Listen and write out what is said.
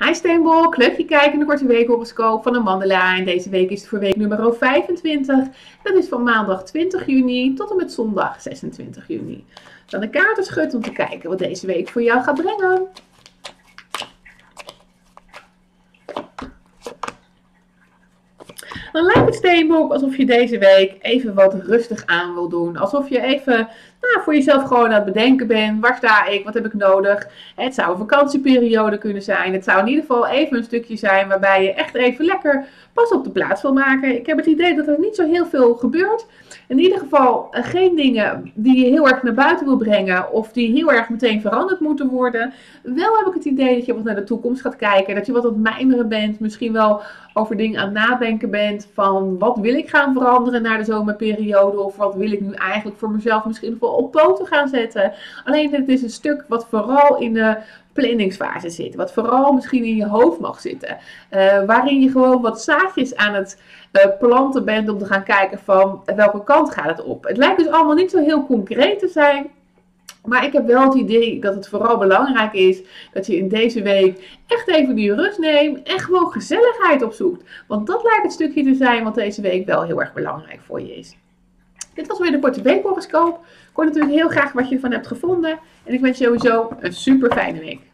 Hi Steenbok, leuk je kijkt in de korte weekhoroscoop van Amandela. En deze week is het voor week nummer 25. Dat is van maandag 20 juni tot en met zondag 26 juni. Dan de kaarten schud om te kijken wat deze week voor jou gaat brengen. Dan lijkt het Steenbok alsof je deze week even wat rustig aan wil doen. Alsof je even voor jezelf gewoon aan het bedenken bent. Waar sta ik? Wat heb ik nodig? Het zou een vakantieperiode kunnen zijn. Het zou in ieder geval even een stukje zijn waarbij je echt even lekker pas op de plaats wil maken. Ik heb het idee dat er niet zo heel veel gebeurt. In ieder geval geen dingen die je heel erg naar buiten wil brengen of die heel erg meteen veranderd moeten worden. Wel heb ik het idee dat je wat naar de toekomst gaat kijken. Dat je wat aan het mijmeren bent. Misschien wel over dingen aan het nadenken bent van wat wil ik gaan veranderen na de zomerperiode of wat wil ik nu eigenlijk voor mezelf misschien wel op poten gaan zetten. Alleen het is een stuk wat vooral in de planningsfase zit. Wat vooral misschien in je hoofd mag zitten. Waarin je gewoon wat zaadjes aan het planten bent om te gaan kijken van welke kant gaat het op. Het lijkt dus allemaal niet zo heel concreet te zijn. Maar ik heb wel het idee dat het vooral belangrijk is dat je in deze week echt even die rust neemt en gewoon gezelligheid opzoekt. Want dat lijkt het stukje te zijn wat deze week wel heel erg belangrijk voor je is. Dit was weer de korte weekhoroscoop. Ik hoor natuurlijk heel graag wat je ervan hebt gevonden. En ik wens je sowieso een super fijne week.